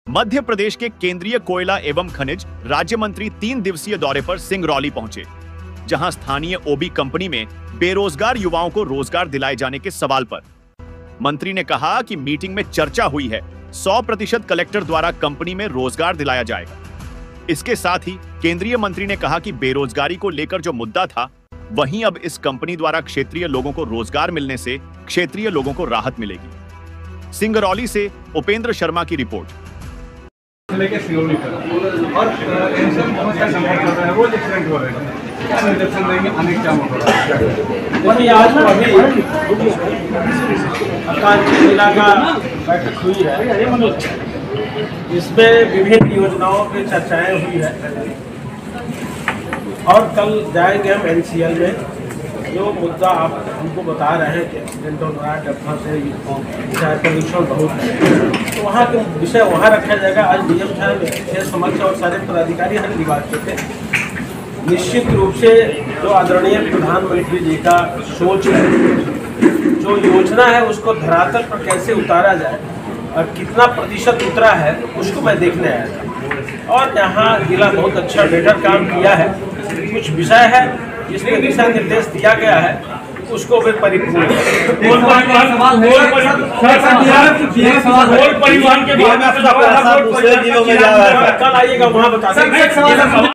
मध्य प्रदेश के केंद्रीय कोयला एवं खनिज राज्य मंत्री 3 दिवसीय दौरे पर सिंगरौली पहुंचे, जहां स्थानीय ओबी कंपनी में बेरोजगार युवाओं को रोजगार दिलाए जाने के सवाल पर मंत्री ने कहा कि मीटिंग में चर्चा हुई है, 100% कलेक्टर द्वारा कंपनी में रोजगार दिलाया जाएगा। इसके साथ ही केंद्रीय मंत्री ने कहा कि बेरोजगारी को लेकर जो मुद्दा था, वहीं अब इस कंपनी द्वारा क्षेत्रीय लोगों को रोजगार मिलने से क्षेत्रीय लोगों को राहत मिलेगी। सिंगरौली से उपेंद्र शर्मा की रिपोर्ट। लेके सियोली कर और टेंशन बहुत सा नंबर चल रहा है, रोज एक्सीडेंट हो रहे हैं। क्या निर्देशन देंगे, आने क्या होगा? वही आज अभी आकांक्षी जिला का बैठक हुई है, इसमें विभिन्न योजनाओं की चर्चाएं हुई है और कल जाएंगे हम NCL में। जो मुद्दा आप हमको बता रहे हैं कि एक्सीडेंटों द्वारा डब्बा से प्रदूषण बहुत है, तो वहाँ के विषय वहाँ रखा जाएगा। आज DM साहब समक्ष और सारे पदाधिकारी हर विभाग के थे। निश्चित रूप से जो आदरणीय प्रधानमंत्री जी का सोच है, जो योजना है, उसको धरातल पर कैसे उतारा जाए और कितना प्रतिशत उतरा है, उसको मैं देखने आया था। और यहाँ जिला बहुत अच्छा बेहतर काम किया है। कुछ विषय है जिसमें दिशा निर्देश दिया गया है, उसको फिर परिपूर्ण कल आइएगा, वहाँ बता देंगे।